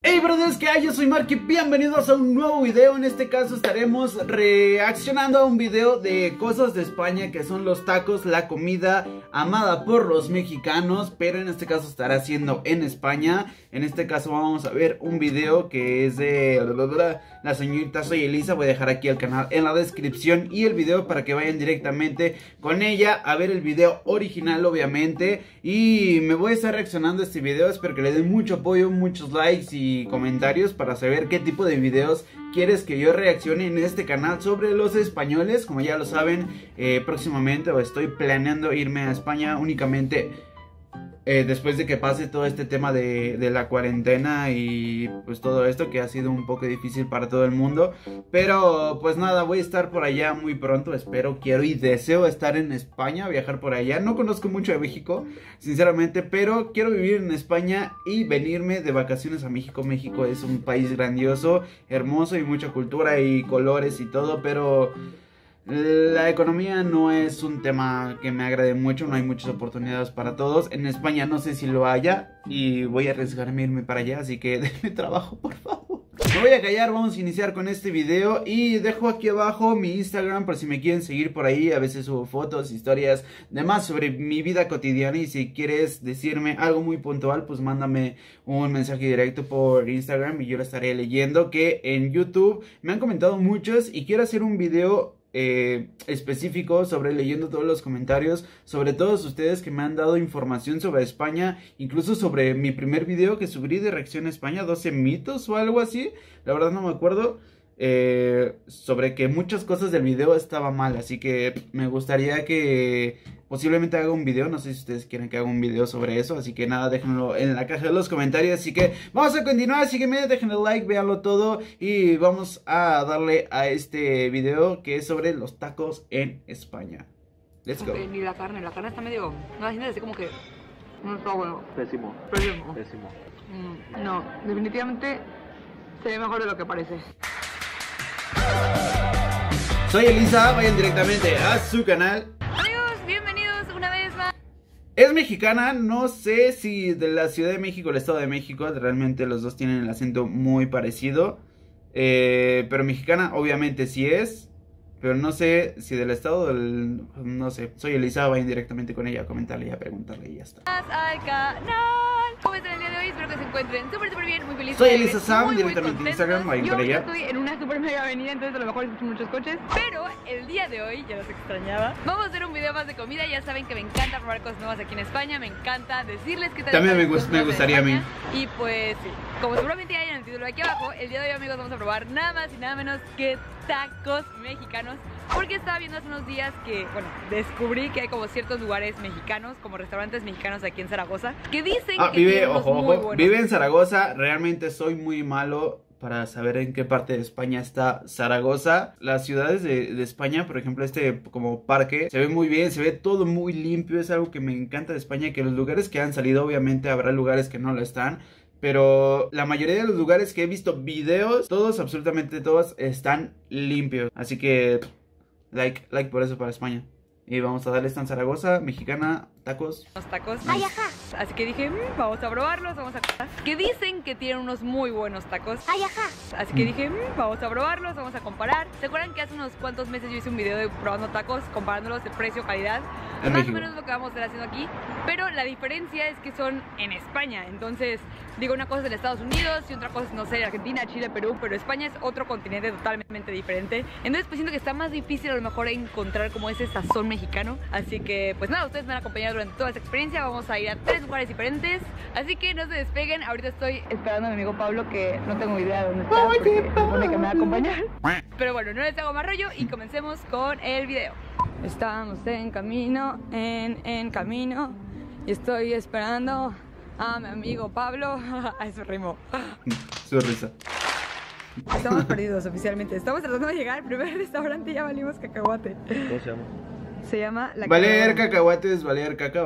Hey brothers, ¿qué hay? Yo soy Mark y bienvenidos a un nuevo video. En este caso estaremos reaccionando a un video de cosas de España, que son los tacos, la comida amada por los mexicanos, pero en este caso estará siendo en España. En este caso vamos a ver un video que es de la señorita Soy Elisa. Voy a dejar aquí el canal en la descripción y el video para que vayan directamente con ella a ver el video original, obviamente. Y me voy a estar reaccionando a este video. Espero que le den mucho apoyo, muchos likes y comentarios para saber qué tipo de videos quieres que yo reaccione en este canal sobre los españoles. Como ya lo saben, próximamente estoy planeando irme a España únicamente después de que pase todo este tema de la cuarentena y pues todo esto que ha sido un poco difícil para todo el mundo. Pero pues nada, voy a estar por allá muy pronto, espero, quiero y deseo estar en España, viajar por allá. No conozco mucho de México, sinceramente, pero quiero vivir en España y venirme de vacaciones a México. México es un país grandioso, hermoso y mucha cultura y colores y todo, pero la economía no es un tema que me agrade mucho, no hay muchas oportunidades para todos. En España no sé si lo haya y voy a arriesgarme a irme para allá, así que denme trabajo, por favor. Me voy a callar, vamos a iniciar con este video y dejo aquí abajo mi Instagram por si me quieren seguir por ahí. A veces subo fotos, historias, demás sobre mi vida cotidiana, y si quieres decirme algo muy puntual, pues mándame un mensaje directo por Instagram y yo lo estaré leyendo. Que en YouTube me han comentado muchos y quiero hacer un video específico sobre leyendo todos los comentarios, sobre todos ustedes que me han dado información sobre España, incluso sobre mi primer video que subí de reacción a España, 12 mitos o algo así, la verdad no me acuerdo, sobre que muchas cosas del video estaban mal, así que me gustaría que posiblemente haga un video, no sé si ustedes quieren que haga un video sobre eso, así que nada, déjenlo en la caja de los comentarios. Así que vamos a continuar, sígueme, déjenle like, véanlo todo y vamos a darle a este video que es sobre los tacos en España. Let's go. Ni la carne está medio, no, así como que no está bueno. Pésimo. Pésimo. Pésimo. No, definitivamente se ve mejor de lo que parece. Soy Elisa, vayan directamente a su canal. Amigos, bienvenidos una vez más. Es mexicana, no sé si de la Ciudad de México o el Estado de México, realmente los dos tienen el acento muy parecido, pero mexicana obviamente sí es, pero no sé si del Estado del... no sé. Soy Elisa, vayan directamente con ella a comentarle y a preguntarle y ya está. Al canal. ¿Cómo están el día de hoy? Espero que se encuentren súper bien, muy felices. Soy Elisa Sam, muy directamente en Instagram, vayan con ella. Yo estoy en una super mega avenida, entonces a lo mejor escucho muchos coches. Pero el día de hoy, ya los extrañaba, vamos a hacer un video más de comida. Ya saben que me encanta probar cosas nuevas aquí en España. Me encanta decirles que también me gustaría a mí. Y pues sí, como seguramente hay en el título aquí abajo, el día de hoy, amigos, vamos a probar nada más y nada menos que tacos mexicanos. Porque estaba viendo hace unos días que, bueno, descubrí que hay como ciertos lugares mexicanos, como restaurantes mexicanos aquí en Zaragoza, que dicen que vive, tienen ojo, muy buenos. Vive en Zaragoza. Realmente soy muy malo para saber en qué parte de España está Zaragoza. Las ciudades de España, por ejemplo, este como parque, se ve muy bien, se ve todo muy limpio. Es algo que me encanta de España, que los lugares que han salido, obviamente habrá lugares que no lo están, pero la mayoría de los lugares que he visto videos, todos, absolutamente todos, están limpios. Así que like por eso para España. Y vamos a darle esta en Zaragoza, mexicana, tacos. Los tacos. Ay, ajá. Así que dije, vamos a probarlos, vamos a... Que dicen que tienen unos muy buenos tacos. Ay, ajá. Así que dije, vamos a probarlos, vamos a comparar. ¿Se acuerdan que hace unos cuantos meses yo hice un video de probando tacos, comparándolos de precio, calidad? En Más México. o menos lo que vamos a estar haciendo aquí. Pero la diferencia es que son en España. Entonces, digo, una cosa es en Estados Unidos y otra cosa es, no sé, Argentina, Chile, Perú. Pero España es otro continente totalmente diferente. Entonces, pues siento que está más difícil a lo mejor encontrar como ese sazón mexicano. Así que, pues nada, ustedes me van a acompañar durante toda esta experiencia. Vamos a ir a 3 lugares diferentes, así que no se despeguen. Ahorita estoy esperando a mi amigo Pablo, que no tengo idea de dónde está, porque supone que me va a acompañar. Pero bueno, no les hago más rollo y comencemos con el video. Estamos en camino, en camino, y estoy esperando a mi amigo Pablo. A eso rimó. Su risa. Estamos perdidos oficialmente. Estamos tratando de llegar al primer restaurante y ya valimos cacahuate. ¿Cómo se llama? Se llama La Valer cacahuates, valer caca,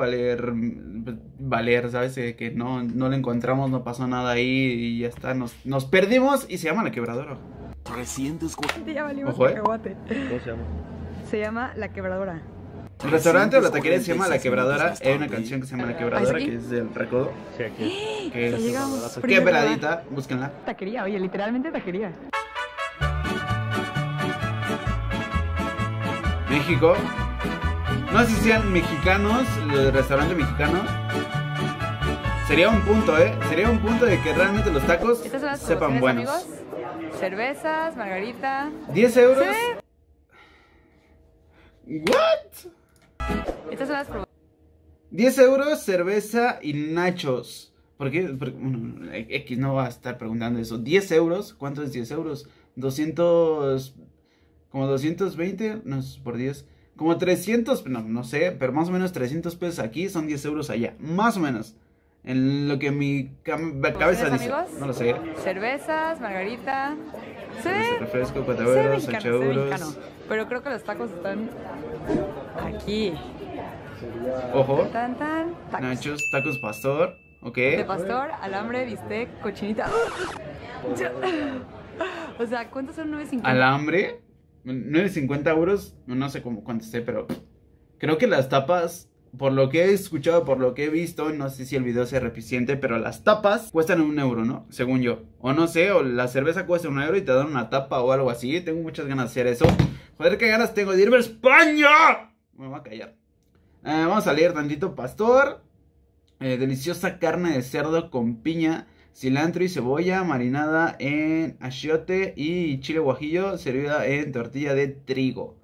valer, ¿sabes? Que no lo encontramos, no pasó nada ahí y ya está, nos perdimos y se llama La Quebradora. Recientes cosas. Ya valimos Ojo, cacahuate. ¿Cómo se llama? Se llama La Quebradora. El restaurante o la taquería se llama La Quebradora. Hay una canción que se llama La Quebradora, que es del Recodo. Sí, aquí. Que es llegamos. Quebradita, búsquenla. Taquería, oye, literalmente taquería. México. No sé si sean mexicanos, el restaurante mexicano. Sería un punto, sería un punto de que realmente los tacos Estas son las sepan buenos. amigos. Cervezas, margarita. 10 euros. Sí. ¿What? Estas son las 10 euros, cerveza y nachos. ¿Por qué? Porque, bueno, X no va a estar preguntando eso. 10 euros, ¿cuánto es 10 euros? 200, como 220, no es por 10. Como 300, no sé, pero más o menos 300 pesos aquí son 10 euros allá. Más o menos. En lo que mi cabeza dice. amigos? No lo sé. cervezas, margarita. Sí. Refresco, 4 Sí, euros, mexicano, 8 sí, euros. mexicano. Pero creo que los tacos están aquí. Ojo. Tan, tan, tacos. Nachos, tacos pastor. Ok. De pastor, alambre, bistec, cochinita. O sea, ¿cuántos son 9.50? Alambre. 9.50 euros. No sé cuánto esté, pero creo que las tapas, por lo que he escuchado, por lo que he visto, no sé si el video sea reficiente, pero las tapas cuestan 1 euro, ¿no? Según yo. O no sé, o la cerveza cuesta 1 euro y te dan una tapa o algo así. Tengo muchas ganas de hacer eso. Joder, qué ganas tengo de irme a España. Me voy a callar. Vamos a leer tantito. Pastor. Deliciosa carne de cerdo con piña, cilantro y cebolla, marinada en achiote y chile guajillo, servida en tortilla de trigo.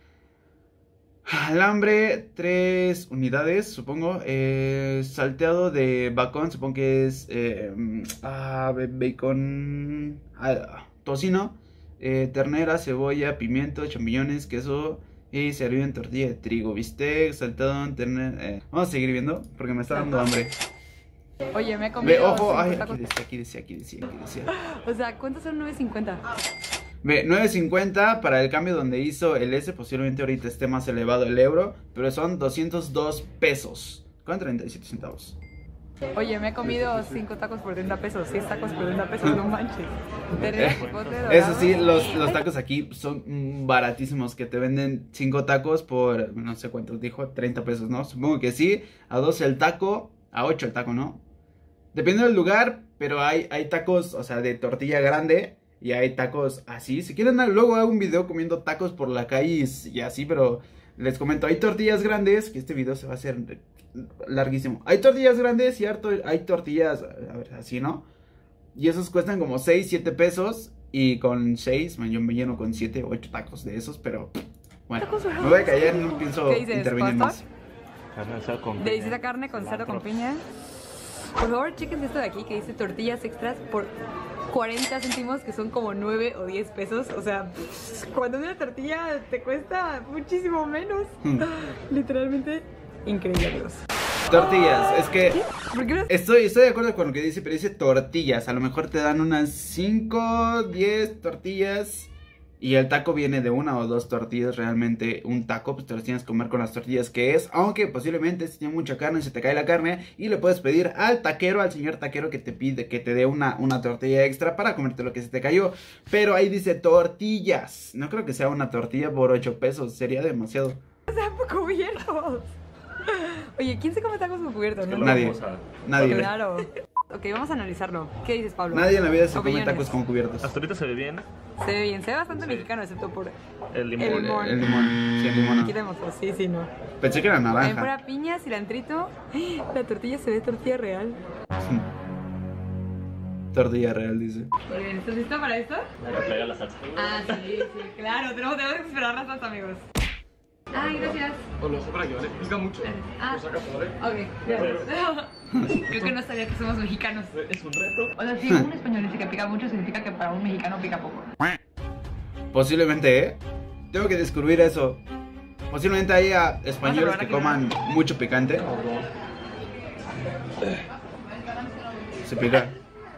Alambre, 3 unidades, supongo. Salteado de bacon, supongo que es bacon, tocino, ternera, cebolla, pimiento, champiñones, queso y servido en tortilla de trigo. Bistec, salteado en ternera. Vamos a seguir viendo porque me está dando hambre. Oye, me he comido. Ve, ojo, 5 ay, tacos. aquí decía. O sea, ¿cuántos son 9.50? Ve, 9.50 para el cambio donde hizo el S. Posiblemente ahorita esté más elevado el euro, pero son 202 pesos con 37 centavos. Oye, me he comido 5 tacos por 30 pesos, 6 tacos por 30 pesos, no manches. Eso sí, los tacos aquí son baratísimos, que te venden 5 tacos por, no sé cuántos dijo, 30 pesos, ¿no? Supongo que sí, a 12 el taco, a 8 el taco, ¿no? Depende del lugar, pero hay tacos, o sea, de tortilla grande y hay tacos así. Si quieren, luego hago un video comiendo tacos por la calle y así, pero les comento, hay tortillas grandes, que este video se va a hacer larguísimo. Hay tortillas grandes y hay tortillas, a ver, así, ¿no? Y esos cuestan como 6, 7 pesos. Y con 6, yo me lleno con 7, 8 tacos de esos, pero bueno, me voy a callar, no pienso intervenir más. Carne de cerdo con piña. Deliciosa carne con cerdo con piña. Por favor, chequen esto de aquí que dice tortillas extras por 40 céntimos, que son como 9 o 10 pesos. O sea, cuando una tortilla te cuesta muchísimo menos. Literalmente increíble, amigos. Tortillas, es que ¿Por qué no? estoy de acuerdo con lo que dice, pero dice tortillas. A lo mejor te dan unas 5, 10 tortillas y el taco viene de 1 o 2 tortillas. Realmente un taco, pues te los tienes que comer con las tortillas que es. Aunque posiblemente si tiene mucha carne, se te cae la carne y le puedes pedir al taquero, al señor taquero, que te pide que te dé una tortilla extra para comerte lo que se te cayó. Pero ahí dice tortillas. No creo que sea una tortilla por 8 pesos, sería demasiado. Están cubiertos. Oye, ¿quién se come tacos con cubiertos? No, Nadie. Nadie. Claro. Ok, vamos a analizarlo. ¿Qué dices, Pablo? Nadie en la vida se come Opiniones. tacos con cubiertos. Hasta ahorita se ve bien. Se ve bien, se ve bastante mexicano, excepto por El limón. El limón. El limón, sí, el limón. no. Quitémoslo, sí, no. Pensé que era También naranja. fuera piña, cilantrito. La tortilla se ve tortilla real. Tortilla real, dice. Muy bien, ¿estás listo para esto? Para que traiga la salsa. Ah, sí, claro. Tenemos que esperar las salsa, amigos. Ay, gracias. Os lo para que vale, pica mucho. Ah. Lo sacas, ¿vale? Ok, gracias. Creo que no sabía que somos mexicanos. Es un reto. O sea, si un español dice que pica mucho, significa que para un mexicano pica poco. Posiblemente, ¿eh? Tengo que descubrir eso. Posiblemente haya españoles Vamos a que probar aquí, coman mucho picante. Se pica.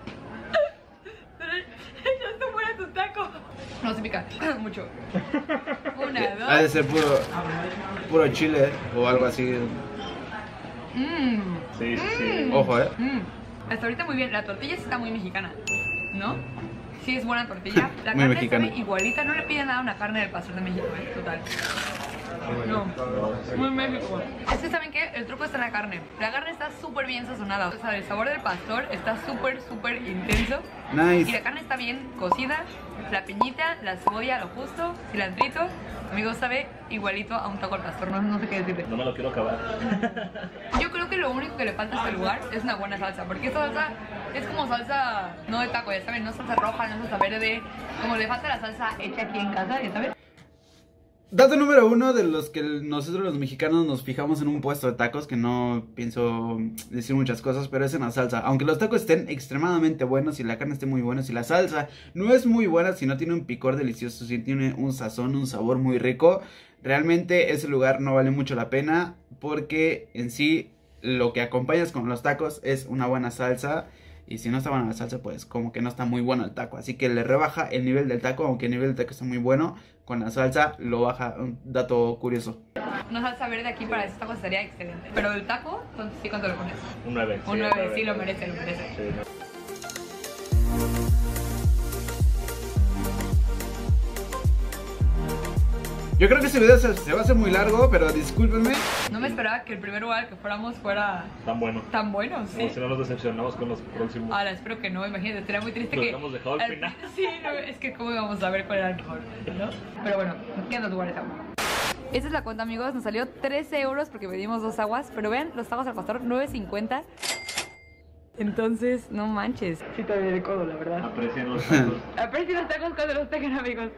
Ya está fuera tu taco. No, se pica mucho. Una, Ha de dos. ser puro chile o algo así. Mmm. Sí, sí, sí. Ojo, Hasta ahorita muy bien. La tortilla sí está muy mexicana, ¿no? Sí es buena tortilla. La Muy carne mexicana. sabe igualita. No le piden nada a una carne del pastor de México, ¿eh? Total. No, muy México. Es que saben que el truco está en la carne. La carne está súper bien sazonada. O sea, el sabor del pastor está súper intenso. Y Nice. la carne está bien cocida. La piñita, la cebolla, lo justo, cilantrito. Amigos, sabe igualito a un taco al pastor. No sé qué decirte. No me lo quiero acabar. Yo creo que lo único que le falta a este lugar es una buena salsa. Porque esta salsa es como salsa, no de taco, ya saben, no es salsa roja, no es salsa verde. Como le falta la salsa hecha aquí en casa, ya saben. Dato número 1 de los que nosotros los mexicanos nos fijamos en un puesto de tacos, que no pienso decir muchas cosas, pero es en la salsa. Aunque los tacos estén extremadamente buenos y la carne esté muy buena, si la salsa no es muy buena, si no tiene un picor delicioso, si tiene un sazón, un sabor muy rico, realmente ese lugar no vale mucho la pena, porque en sí lo que acompañas con los tacos es una buena salsa. Y si no está buena la salsa, pues como que no está muy bueno el taco. Así que le rebaja el nivel del taco, aunque el nivel del taco está muy bueno. Con la salsa lo baja, un dato curioso. Una salsa verde aquí para estos tacos estaría excelente. Pero el taco, entonces sí, ¿cuánto lo pones? Un 9. Un 9, sí, lo merece, lo merece. Sí, no. Yo creo que este video se va a hacer muy largo, pero discúlpenme. No me esperaba que el primer lugar al que fuéramos fuera Tan bueno. tan bueno, sí. Como si no nos decepcionamos con los próximos. Ahora, espero que no, imagínate, sería muy triste Lo que... hubiéramos dejado al final. Sí, no, es que cómo íbamos a ver cuál era el mejor, ¿no? Pero bueno, nos quedan 2 lugares aún. Esta es la cuenta, amigos, nos salió 13 euros porque pedimos 2 aguas, pero vean, los tacos al pastor, 9.50. Entonces, no manches. Sí te doy el codo, la verdad. Aprecien los tacos. Aprecien los tacos cuando los tengan, amigos.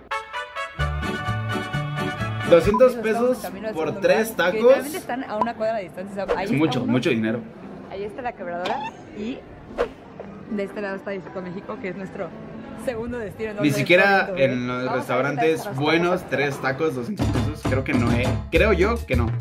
200 pesos por 3 Que tacos. literalmente están a una cuadra de distancia. Ahí Es está mucho, uno, mucho dinero. Ahí está la quebradora y de este lado está Distrito México, que es nuestro segundo destino. Ni siquiera ¿eh? en los restaurantes buenos, 3 tacos, 200 pesos. Creo que no, creo yo que no.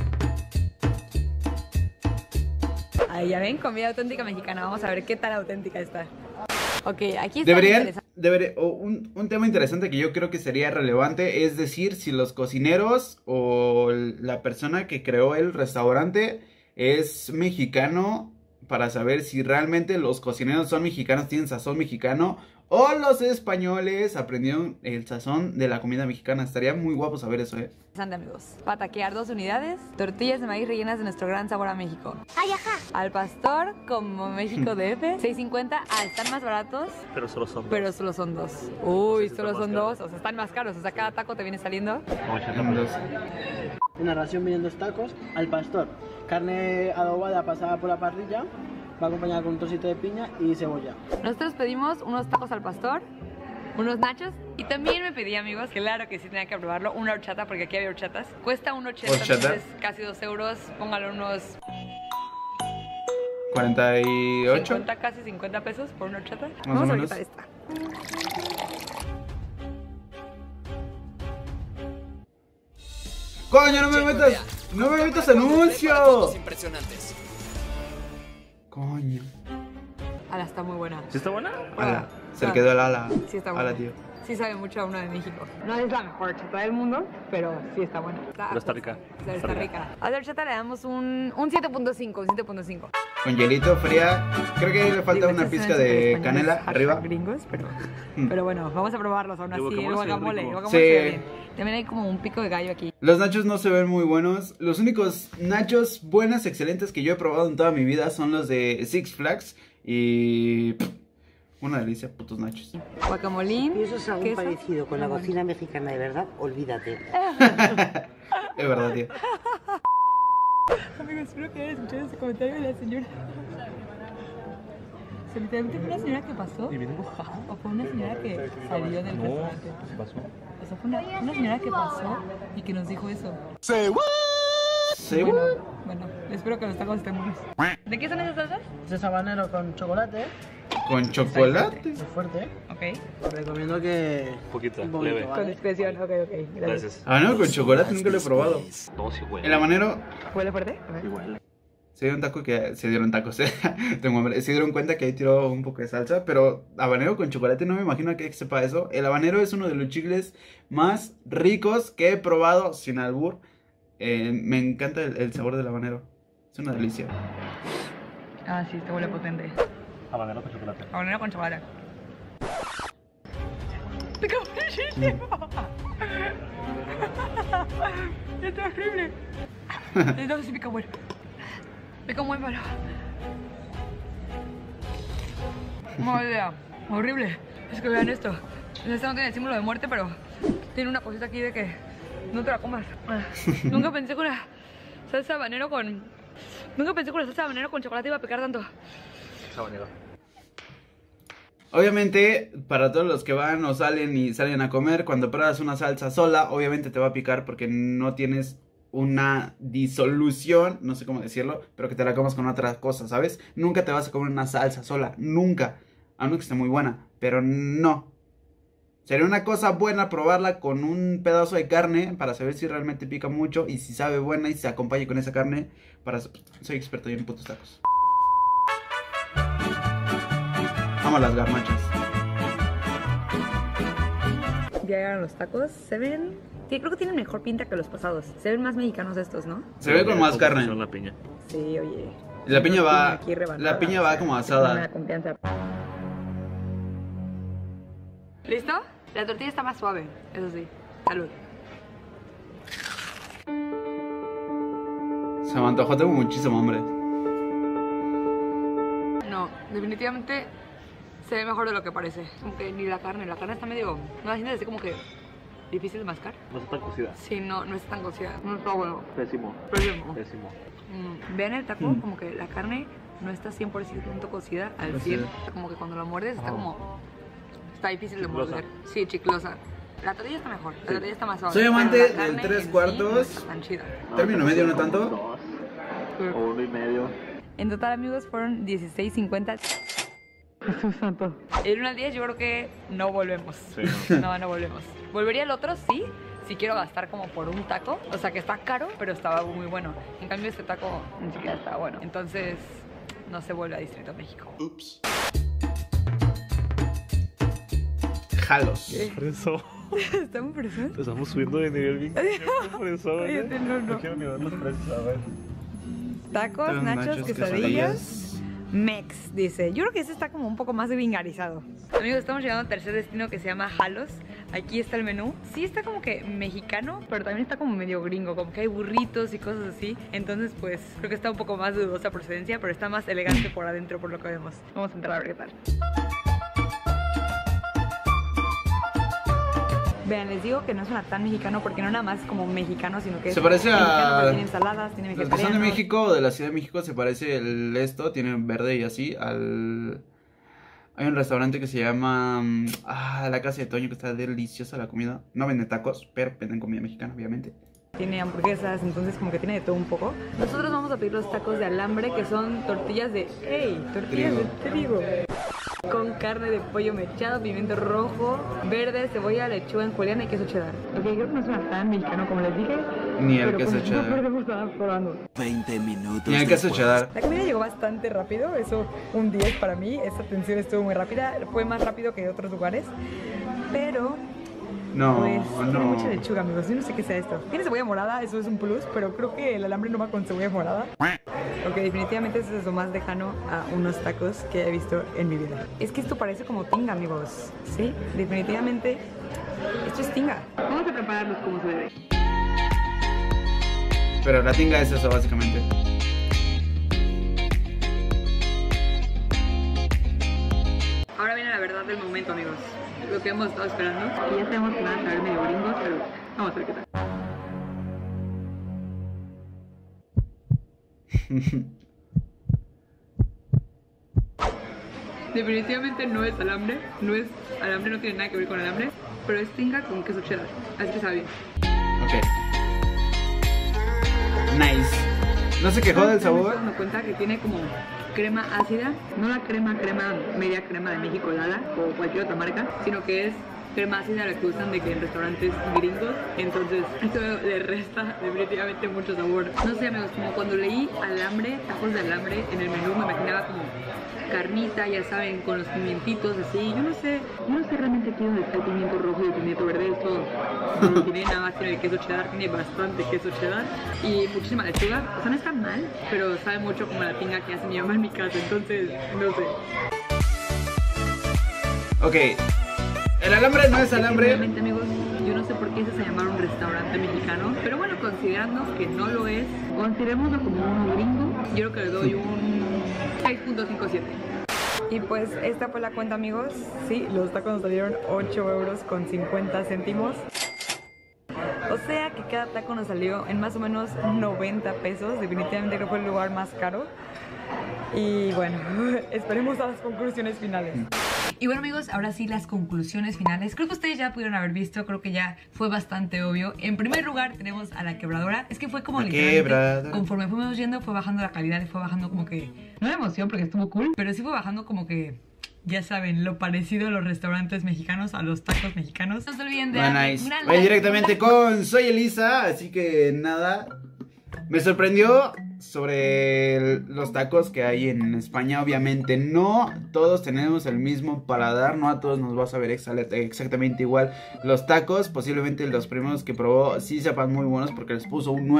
Ahí ya ven, comida auténtica mexicana. Vamos a ver qué tan auténtica está. Ok, aquí está Un tema interesante que yo creo que sería relevante es decir si los cocineros o la persona que creó el restaurante es mexicano, para saber si realmente los cocineros son mexicanos, tienen sazón mexicano, o los españoles aprendieron el sazón de la comida mexicana. Estaría muy guapo saber eso, Interesante, amigos. Pataquear 2 unidades, tortillas de maíz rellenas de nuestro gran sabor a México. Ay, ajá. Al pastor, como México DF, 6.50. Ah, están más baratos, Pero solo son dos. pero solo son 2. Uy, Sí, solo están son más 2. O sea, están más caros. O sea, cada taco te viene saliendo. Como 80 Dos. pesos. Una ración vienen 2 tacos al pastor, carne adobada pasada por la parrilla, va acompañada con un trocito de piña y cebolla. Nosotros pedimos unos tacos al pastor, unos nachos y también me pedí, amigos, claro que sí tenía que probarlo, una horchata, porque aquí había horchatas. Cuesta 1.80, ¿Horchata? entonces casi 2 euros. Póngalo unos 48. 50, casi 50 pesos por una horchata. Más Vamos o a ver menos. qué tal está. ¡Coño, no me metas anuncio! Impresionantes. Coño. Ala, está muy buena. ¿Sí está buena? Ala, se le quedó el ala. Sí está Ala, buena. tío. Sí sabe mucho a una de México. No es la mejor horchata del mundo, pero sí está buena. Pero está rica. Está rica. A la horchata le damos un 7.5, un 7.5. Con hielito, fría. Creo que le falta una pizca de canela arriba. Gringos, pero bueno, vamos a probarlos aún así. El El guacamole guacamole, se ve rico. el guacamole se ve Sí. bien. También hay como un pico de gallo aquí. Los nachos no se ven muy buenos. Los únicos nachos buenos, excelentes que yo he probado en toda mi vida son los de Six Flags. Y... una delicia, putos nachos. Guacamolín. Y eso es algo queso. parecido con la cocina mexicana, de verdad, olvídate. Es verdad, tío. Amigos, espero que hayan escuchado ese comentario de la señora. ¿Se literalmente fue una señora que pasó? ¿O fue una señora que salió del restaurante? ¿Qué pasó? O sea, fue una señora que pasó y que nos dijo eso. Sí, Bueno, espero que los tacos estén buenos. ¿De qué son esas salsas? Es habanero con chocolate, con chocolate. muy fuerte. Ok. Os recomiendo que... Poquito, un poquito, leve. ¿vale? Con discreción, ok, gracias. Gracias. Habanero con chocolate nunca lo he probado. Todo sí huele. El habanero... ¿Huele fuerte? Ok. Igual. Se dieron taco que... Se dieron tacos, Tengo hambre. Se dieron cuenta que ahí tiró un poco de salsa. Pero habanero con chocolate no me imagino que sepa eso. El habanero es uno de los chicles más ricos que he probado sin albur. Me encanta el sabor del habanero. Es una delicia. Ah, sí, este huele potente. Habanero con chocolate. Habanero con chocolate. ¡Te cago muchísimo! Es horrible. Entonces sí pica bueno. Pica muy malo. Mala idea. Horrible. Es que vean esto. Este no tiene símbolo de muerte, pero tiene una cosita aquí de que no te la comas. Nunca pensé con la salsa habanero con... Nunca pensé con la salsa habanero con chocolate iba a picar tanto. Habanero. Obviamente, para todos los que van o salen a comer, cuando pruebas una salsa sola, obviamente te va a picar porque no tienes una disolución, no sé cómo decirlo, pero que te la comas con otras cosas, ¿sabes? Nunca te vas a comer una salsa sola, nunca. A menos que esté muy buena, pero no. Sería una cosa buena probarla con un pedazo de carne para saber si realmente pica mucho y si sabe buena y se acompaña con esa carne. Soy experto en putos tacos. Amo las garnachas. Ya llegaron los tacos, se ven... Sí, creo que tienen mejor pinta que los pasados. Se ven más mexicanos estos, ¿no? Se ve con más carne. La piña. Sí, oye. La piña va... Aquí rebanada. La piña va como Me da asada. confianza. ¿Listo? La tortilla está más suave, eso sí. Salud. Se me antojó, tengo muchísimo hambre. No, definitivamente se ve mejor de lo que parece. Como que ni la carne está medio... ¿No la sientes así como que difícil de mascar? No está tan cocida. Sí, no está tan cocida. No está bueno. Pésimo. Pésimo. Pésimo. Vean el taco, como que la carne no está 100% cocida al 100. Como que cuando la muerdes está como... Está difícil de Chiclosa. morder. Sí, chiclosa. La tortilla está mejor, la tortilla está más suave. Soy amante pero la del carne tres en sí cuartos. no está tan chida. Término medio, ¿no tanto? 2 o 1,5. En total, amigos, fueron 16.50. Jesús santo. El 1 al 10 yo creo que no volvemos. Sí, No volvemos. ¿Volvería el otro? Sí. Si quiero gastar como por un taco. O sea, que está caro, pero estaba muy bueno. En cambio, este taco ni siquiera estaba bueno. Entonces, no se vuelve a Distrito México. Ups. Jalos. Por eso. ¿Estamos presos? Estamos subiendo de nivel bien. Por eso. Cállate, no. quiero ni ver los precios, a ver. Tacos, nachos, quesadillas. Mex, dice. Yo creo que este está como un poco más vingarizado. Amigos, estamos llegando al tercer destino que se llama Jalos. Aquí está el menú. Sí está como que mexicano, pero también está como medio gringo. Como que hay burritos y cosas así. Entonces, pues, creo que está un poco más de dudosa procedencia, pero está más elegante por adentro por lo que vemos. Vamos a entrar a ver qué tal. Vean, les digo que no suena tan mexicano porque no nada más como mexicano, sino que es Se parece mexicano, a... pero tiene ensaladas, tiene Los que vegetarianos. son de México o de la Ciudad de México se parece tiene verde y así al... Hay un restaurante que se llama... La Casa de Toño, que está deliciosa la comida. No venden tacos, pero venden comida mexicana, obviamente. Tiene hamburguesas, entonces como que tiene de todo un poco. Nosotros vamos a pedir los tacos de alambre, que son tortillas de... ¡Ey! Tortillas de trigo. Con carne de pollo mechado, pimiento rojo, verde, cebolla, lechuga en juliana y queso cheddar. Ok, creo que no suena tan mexicano como les dije. Ni el pero queso pues cheddar. no perdemos nada probando. 20 minutos Ni el queso después. cheddar. La comida llegó bastante rápido, eso un 10 para mí. Esta atención estuvo muy rápida, fue más rápido que otros lugares. Pero... No, Pues tiene no. mucha lechuga, amigos. Yo no sé qué sea esto. Tiene cebolla morada, eso es un plus, pero creo que el alambre no va con cebolla morada. Ok, definitivamente eso es lo más lejano a unos tacos que he visto en mi vida. Es que esto parece como tinga, amigos. Sí, definitivamente esto es tinga. Vamos a prepararlos como se debe. Pero la tinga es eso, básicamente. Ahora viene la verdad del momento, amigos. Lo que hemos estado esperando. Y ya sabemos que van a saber medio gringos, pero vamos a ver qué tal. Definitivamente no es alambre, no tiene nada que ver con alambre, pero es tinga con queso cheddar, así que sabe bien. Ok. Nice. ¿No se quejó del Me sabor? estoy dando cuenta que tiene como crema ácida, no la crema, media crema de México Lala o cualquier otra marca, sino que es crema ácida la que usan de que en restaurantes gringos, entonces esto le resta definitivamente mucho sabor. No sé, amigos, como cuando leí alambre, tacos de alambre en el menú me imaginaba como carnita, ya saben, con los pimientitos así. Yo no sé realmente aquí dónde está el pimiento rojo y el pimiento verde. Esto no lo tiene, nada más tiene el queso cheddar, tiene bastante queso cheddar y muchísima lechuga. O sea, no está mal, pero sabe mucho como la tinga que hace mi mamá en mi casa, entonces no sé. Ok. El alambre no es alambre. Realmente, amigos, Yo no sé por qué ese se llama un restaurante mexicano, pero bueno, considerando que no lo es, considerémoslo como uno gringo. Yo creo que le doy un 6.57. Y pues esta fue la cuenta, amigos. Sí, los tacos nos salieron 8 euros con 50 céntimos. O sea que cada taco nos salió en más o menos 90 pesos. Definitivamente creo que fue el lugar más caro. Y bueno, esperemos a las conclusiones finales. Y bueno, amigos, ahora sí las conclusiones finales. Creo que ustedes ya pudieron haber visto, creo que ya fue bastante obvio. En primer lugar tenemos a la quebradora. Es que fue como literalmente, conforme fuimos yendo, fue bajando la calidad y fue bajando como que, no la emoción porque estuvo cool, pero sí fue bajando como que, ya saben, lo parecido a los restaurantes mexicanos, a los tacos mexicanos. No se olviden de darle un gran like. Voy directamente con Soy Elisa, así que nada, me sorprendió sobre los tacos que hay en España. Obviamente no todos tenemos el mismo paladar, no a todos nos va a saber exactamente igual los tacos. Posiblemente los primeros que probó sí sepan muy buenos porque les puso un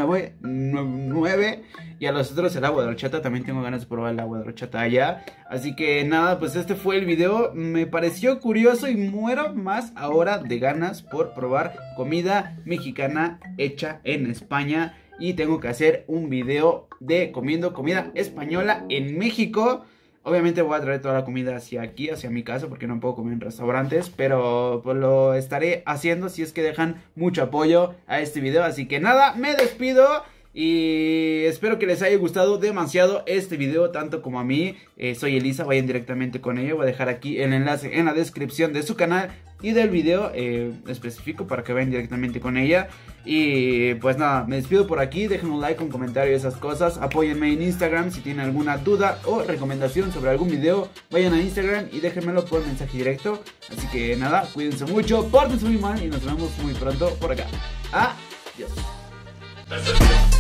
9 y a los otros el agua de horchata. También tengo ganas de probar el agua de horchata allá. Así que nada, pues este fue el video. Me pareció curioso y muero más ahora de ganas por probar comida mexicana hecha en España. Y tengo que hacer un video de comiendo comida española en México. Obviamente voy a traer toda la comida hacia aquí, hacia mi casa, porque no puedo comer en restaurantes. Pero pues lo estaré haciendo si es que dejan mucho apoyo a este video. Así que nada, me despido. Y espero que les haya gustado demasiado este video, tanto como a mí. Soy Elisa, vayan directamente con ella. Voy a dejar aquí el enlace en la descripción de su canal y del video específico para que vayan directamente con ella. Y pues nada, me despido por aquí. Dejen un like, un comentario, esas cosas. Apóyenme en Instagram si tienen alguna duda o recomendación sobre algún video. Vayan a Instagram y déjenmelo por mensaje directo. Así que nada, cuídense mucho, pórtense muy mal y nos vemos muy pronto por acá. Adiós.